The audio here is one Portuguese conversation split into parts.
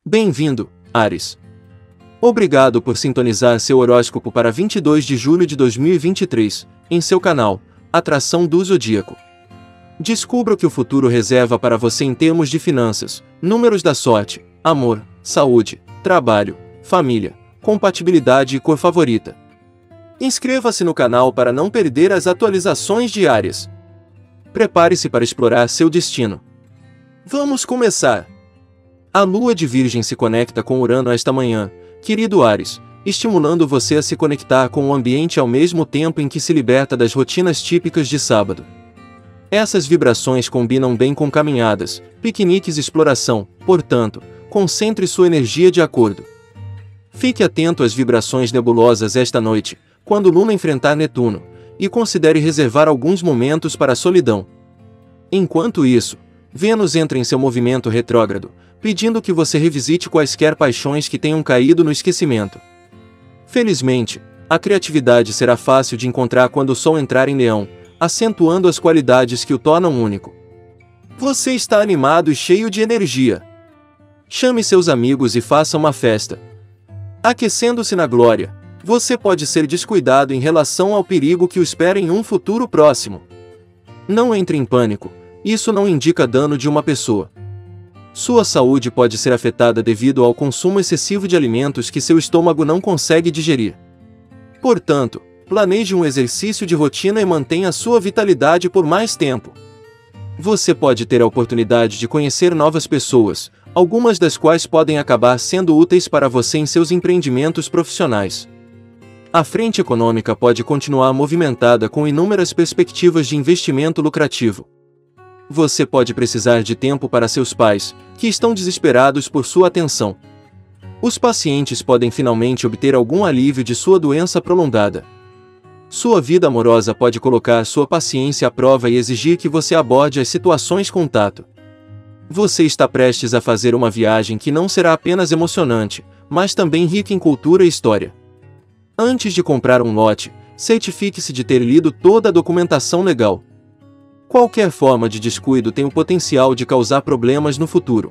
Bem-vindo, Áries. Obrigado por sintonizar seu horóscopo para 22 de julho de 2023, em seu canal, Atração do Zodíaco. Descubra o que o futuro reserva para você em termos de finanças, números da sorte, amor, saúde, trabalho, família, compatibilidade e cor favorita. Inscreva-se no canal para não perder as atualizações diárias. Prepare-se para explorar seu destino. Vamos começar! A Lua de Virgem se conecta com Urano esta manhã, querido Áries, estimulando você a se conectar com o ambiente ao mesmo tempo em que se liberta das rotinas típicas de sábado. Essas vibrações combinam bem com caminhadas, piqueniques e exploração, portanto, concentre sua energia de acordo. Fique atento às vibrações nebulosas esta noite, quando Lua enfrentar Netuno, e considere reservar alguns momentos para a solidão. Enquanto isso, Vênus entra em seu movimento retrógrado, pedindo que você revisite quaisquer paixões que tenham caído no esquecimento. Felizmente, a criatividade será fácil de encontrar quando o Sol entrar em Leão, acentuando as qualidades que o tornam único. Você está animado e cheio de energia. Chame seus amigos e faça uma festa. Aquecendo-se na glória, você pode ser descuidado em relação ao perigo que o espera em um futuro próximo. Não entre em pânico, isso não indica dano de uma pessoa. Sua saúde pode ser afetada devido ao consumo excessivo de alimentos que seu estômago não consegue digerir. Portanto, planeje um exercício de rotina e mantenha sua vitalidade por mais tempo. Você pode ter a oportunidade de conhecer novas pessoas, algumas das quais podem acabar sendo úteis para você em seus empreendimentos profissionais. A frente econômica pode continuar movimentada com inúmeras perspectivas de investimento lucrativo. Você pode precisar de tempo para seus pais, que estão desesperados por sua atenção. Os pacientes podem finalmente obter algum alívio de sua doença prolongada. Sua vida amorosa pode colocar sua paciência à prova e exigir que você aborde as situações com tato. Você está prestes a fazer uma viagem que não será apenas emocionante, mas também rica em cultura e história. Antes de comprar um lote, certifique-se de ter lido toda a documentação legal. Qualquer forma de descuido tem o potencial de causar problemas no futuro.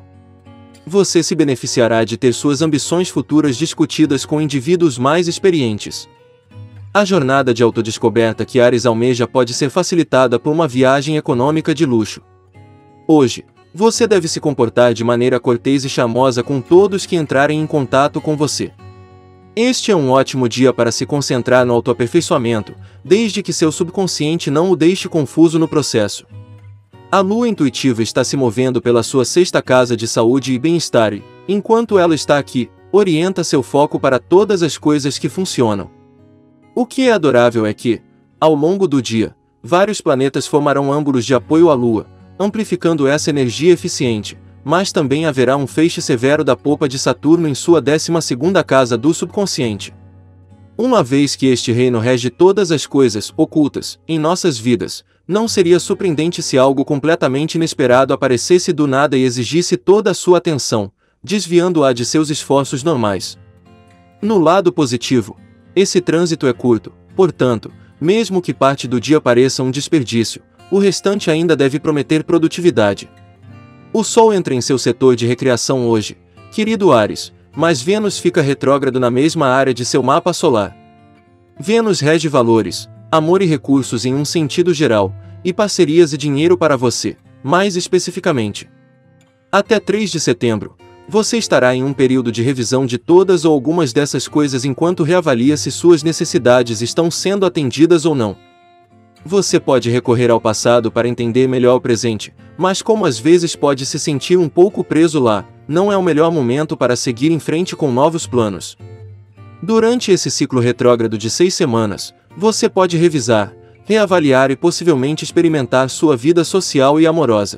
Você se beneficiará de ter suas ambições futuras discutidas com indivíduos mais experientes. A jornada de autodescoberta que Áries almeja pode ser facilitada por uma viagem econômica de luxo. Hoje, você deve se comportar de maneira cortês e charmosa com todos que entrarem em contato com você. Este é um ótimo dia para se concentrar no autoaperfeiçoamento, desde que seu subconsciente não o deixe confuso no processo. A Lua intuitiva está se movendo pela sua sexta casa de saúde e bem-estar e, enquanto ela está aqui, orienta seu foco para todas as coisas que funcionam. O que é adorável é que, ao longo do dia, vários planetas formarão ângulos de apoio à Lua, amplificando essa energia eficiente. Mas também haverá um feixe severo da polpa de Saturno em sua 12ª casa do subconsciente. Uma vez que este reino rege todas as coisas ocultas em nossas vidas, não seria surpreendente se algo completamente inesperado aparecesse do nada e exigisse toda a sua atenção, desviando-a de seus esforços normais. No lado positivo, esse trânsito é curto, portanto, mesmo que parte do dia pareça um desperdício, o restante ainda deve prometer produtividade. O Sol entra em seu setor de recreação hoje, querido Áries, mas Vênus fica retrógrado na mesma área de seu mapa solar. Vênus rege valores, amor e recursos em um sentido geral, e parcerias e dinheiro para você, mais especificamente. Até 3 de setembro, você estará em um período de revisão de todas ou algumas dessas coisas enquanto reavalia se suas necessidades estão sendo atendidas ou não. Você pode recorrer ao passado para entender melhor o presente, mas como às vezes pode se sentir um pouco preso lá, não é o melhor momento para seguir em frente com novos planos. Durante esse ciclo retrógrado de 6 semanas, você pode revisar, reavaliar e possivelmente experimentar sua vida social e amorosa.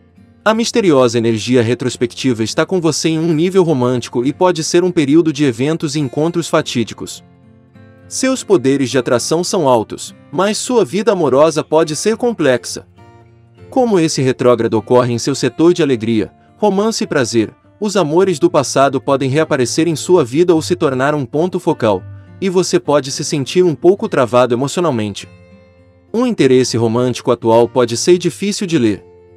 A misteriosa energia retrospectiva está com você em um nível romântico e pode ser um período de eventos e encontros fatídicos. Seus poderes de atração são altos, mas sua vida amorosa pode ser complexa. Como esse retrógrado ocorre em seu setor de alegria, romance e prazer, os amores do passado podem reaparecer em sua vida ou se tornar um ponto focal, e você pode se sentir um pouco travado emocionalmente. Um interesse romântico atual pode ser difícil de ler.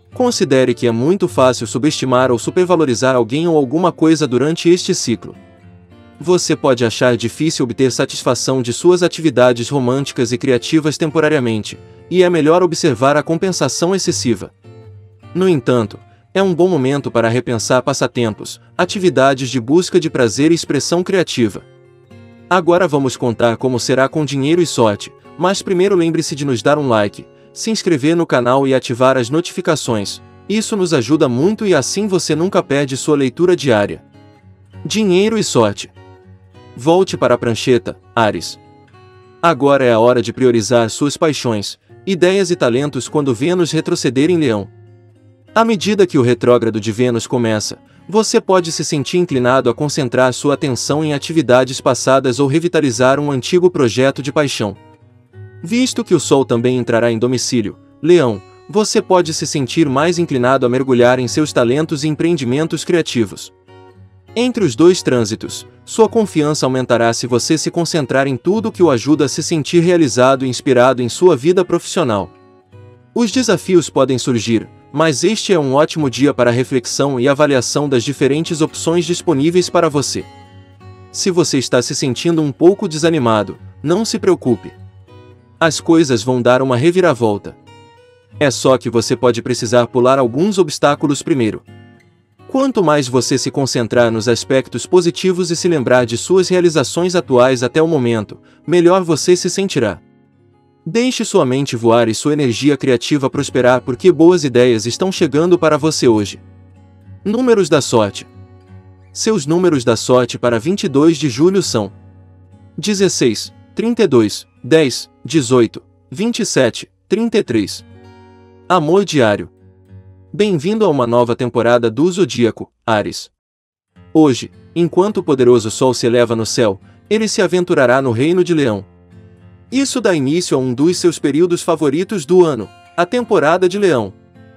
Considere que é muito fácil subestimar ou supervalorizar alguém ou alguma coisa durante este ciclo. Você pode achar difícil obter satisfação de suas atividades românticas e criativas temporariamente, e é melhor observar a compensação excessiva. No entanto, é um bom momento para repensar passatempos, atividades de busca de prazer e expressão criativa. Agora vamos contar como será com dinheiro e sorte, mas primeiro lembre-se de nos dar um like, se inscrever no canal e ativar as notificações. Isso nos ajuda muito e assim você nunca perde sua leitura diária. Dinheiro e sorte. Volte para a prancheta, Áries. Agora é a hora de priorizar suas paixões, ideias e talentos quando Vênus retroceder em Leão. À medida que o retrógrado de Vênus começa, você pode se sentir inclinado a concentrar sua atenção em atividades passadas ou revitalizar um antigo projeto de paixão. Visto que o Sol também entrará em domicílio, Leão, você pode se sentir mais inclinado a mergulhar em seus talentos e empreendimentos criativos. Entre os dois trânsitos, sua confiança aumentará se você se concentrar em tudo que o ajuda a se sentir realizado e inspirado em sua vida profissional. Os desafios podem surgir, mas este é um ótimo dia para reflexão e avaliação das diferentes opções disponíveis para você. Se você está se sentindo um pouco desanimado, não se preocupe. As coisas vão dar uma reviravolta. É só que você pode precisar pular alguns obstáculos primeiro. Quanto mais você se concentrar nos aspectos positivos e se lembrar de suas realizações atuais até o momento, melhor você se sentirá. Deixe sua mente voar e sua energia criativa prosperar porque boas ideias estão chegando para você hoje. Números da sorte. Seus números da sorte para 22 de julho são 16, 32, 10, 18, 27, 33. Amor diário. Bem-vindo a uma nova temporada do Zodíaco, Áries. Hoje, enquanto o poderoso Sol se eleva no céu, ele se aventurará no reino de Leão. Isso dá início a um dos seus períodos favoritos do ano, a temporada de Leão.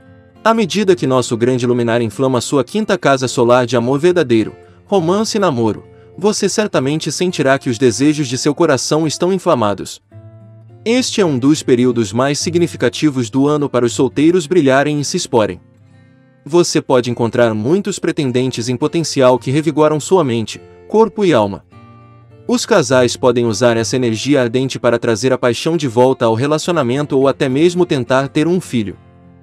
À medida que nosso grande luminar inflama sua quinta casa solar de amor verdadeiro, romance e namoro, você certamente sentirá que os desejos de seu coração estão inflamados. Este é um dos períodos mais significativos do ano para os solteiros brilharem e se exporem. Você pode encontrar muitos pretendentes em potencial que revigoram sua mente, corpo e alma. Os casais podem usar essa energia ardente para trazer a paixão de volta ao relacionamento ou até mesmo tentar ter um filho.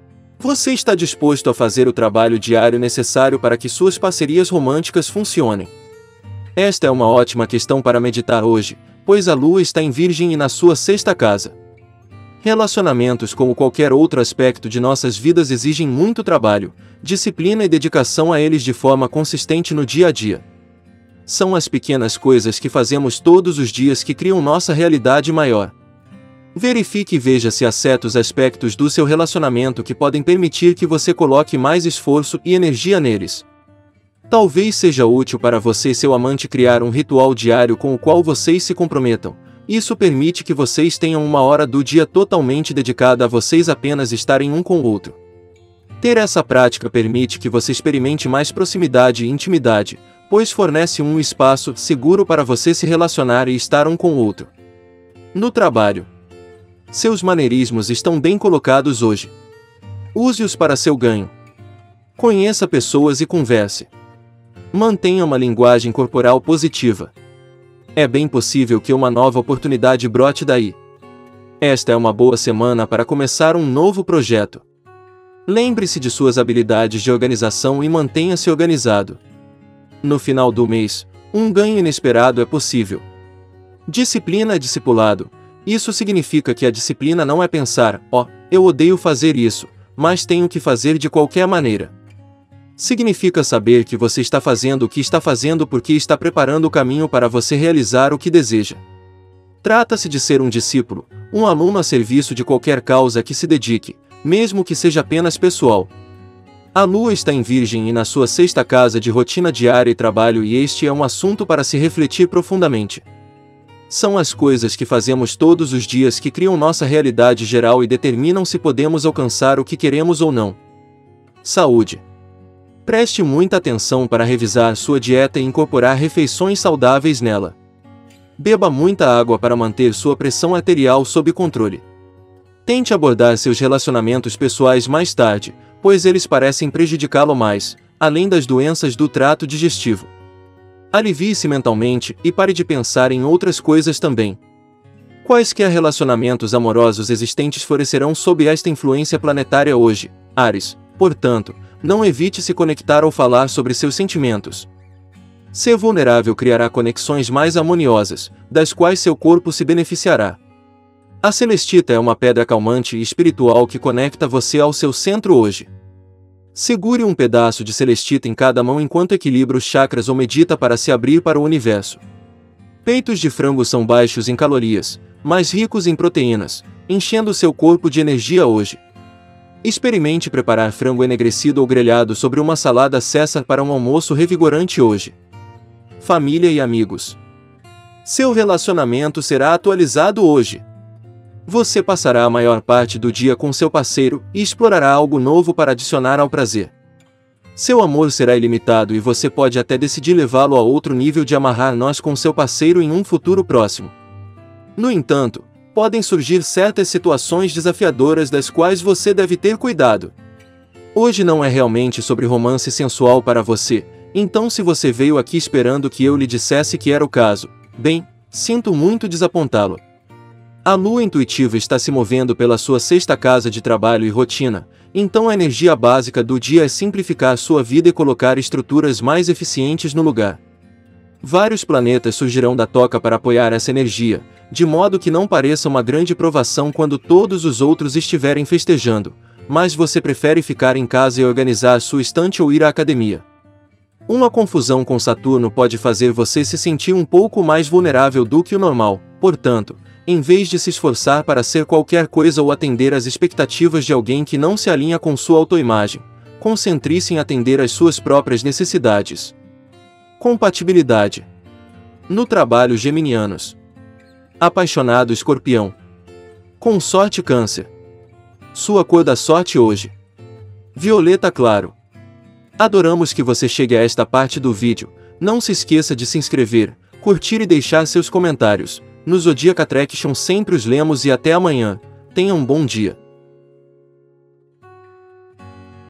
Você está disposto a fazer o trabalho diário necessário para que suas parcerias românticas funcionem? Esta é uma ótima questão para meditar hoje, pois a Lua está em Virgem e na sua sexta casa. Relacionamentos, como qualquer outro aspecto de nossas vidas, exigem muito trabalho, disciplina e dedicação a eles de forma consistente no dia a dia. São as pequenas coisas que fazemos todos os dias que criam nossa realidade maior. Verifique e veja se há certos aspectos do seu relacionamento que podem permitir que você coloque mais esforço e energia neles. Talvez seja útil para você e seu amante criar um ritual diário com o qual vocês se comprometam. Isso permite que vocês tenham uma hora do dia totalmente dedicada a vocês apenas estarem um com o outro. Ter essa prática permite que você experimente mais proximidade e intimidade, pois fornece um espaço seguro para você se relacionar e estar um com o outro. No trabalho. Seus maneirismos estão bem colocados hoje. Use-os para seu ganho. Conheça pessoas e converse. Mantenha uma linguagem corporal positiva. É bem possível que uma nova oportunidade brote daí. Esta é uma boa semana para começar um novo projeto. Lembre-se de suas habilidades de organização e mantenha-se organizado. No final do mês, um ganho inesperado é possível. Disciplina é discipulado. Isso significa que a disciplina não é pensar, eu odeio fazer isso, mas tenho que fazer de qualquer maneira. Significa saber que você está fazendo o que está fazendo porque está preparando o caminho para você realizar o que deseja. Trata-se de ser um discípulo, um aluno a serviço de qualquer causa que se dedique, mesmo que seja apenas pessoal. A Lua está em Virgem e na sua sexta casa de rotina diária e trabalho, e este é um assunto para se refletir profundamente. São as coisas que fazemos todos os dias que criam nossa realidade geral e determinam se podemos alcançar o que queremos ou não. Saúde. Preste muita atenção para revisar sua dieta e incorporar refeições saudáveis nela. Beba muita água para manter sua pressão arterial sob controle. Tente abordar seus relacionamentos pessoais mais tarde, pois eles parecem prejudicá-lo mais, além das doenças do trato digestivo. Alivie-se mentalmente e pare de pensar em outras coisas também. Quaisquer relacionamentos amorosos existentes florescerão sob esta influência planetária hoje, Áries. Portanto, não evite se conectar ou falar sobre seus sentimentos. Ser vulnerável criará conexões mais harmoniosas, das quais seu corpo se beneficiará. A celestita é uma pedra calmante e espiritual que conecta você ao seu centro hoje. Segure um pedaço de celestita em cada mão enquanto equilibra os chakras ou medita para se abrir para o universo. Peitos de frango são baixos em calorias, mas ricos em proteínas, enchendo seu corpo de energia hoje. Experimente preparar frango enegrecido ou grelhado sobre uma salada César para um almoço revigorante hoje. Família e amigos. Seu relacionamento será atualizado hoje. Você passará a maior parte do dia com seu parceiro e explorará algo novo para adicionar ao prazer. Seu amor será ilimitado e você pode até decidir levá-lo a outro nível de amarrar nós com seu parceiro em um futuro próximo. No entanto, podem surgir certas situações desafiadoras das quais você deve ter cuidado. Hoje não é realmente sobre romance sensual para você, então se você veio aqui esperando que eu lhe dissesse que era o caso, bem, sinto muito desapontá-lo. A lua intuitiva está se movendo pela sua sexta casa de trabalho e rotina, então a energia básica do dia é simplificar sua vida e colocar estruturas mais eficientes no lugar. Vários planetas surgirão da toca para apoiar essa energia, de modo que não pareça uma grande provação quando todos os outros estiverem festejando, mas você prefere ficar em casa e organizar sua estante ou ir à academia. Uma confusão com Saturno pode fazer você se sentir um pouco mais vulnerável do que o normal, portanto, em vez de se esforçar para ser qualquer coisa ou atender às expectativas de alguém que não se alinha com sua autoimagem, concentre-se em atender às suas próprias necessidades. Compatibilidade. No trabalho, geminianos. Apaixonado, Escorpião. Com sorte, Câncer. Sua cor da sorte hoje: violeta claro. Adoramos que você chegue a esta parte do vídeo. Não se esqueça de se inscrever, curtir e deixar seus comentários. No Zodiac Attraction sempre os lemos e até amanhã. Tenha um bom dia.